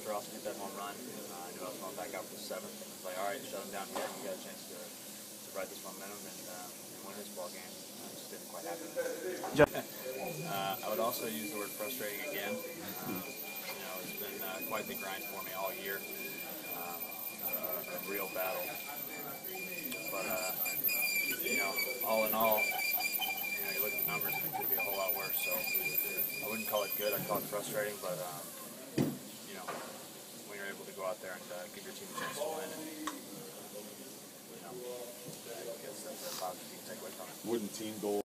Ross hit that home run. I knew I was going back out for the seventh. I was like, all right, shut him down again. We got a chance to ride this momentum and win this ball game. It just didn't quite happen. I would also use the word frustrating again. It's been quite the grind for me all year. A real battle. But, all in all, you look at the numbers and it could be a whole lot worse. So I wouldn't call it good. I'd call it frustrating. But, when you're able to go out there and give your team a chance to win, and, I guess that's a positive you can take away from it. Wouldn't team goal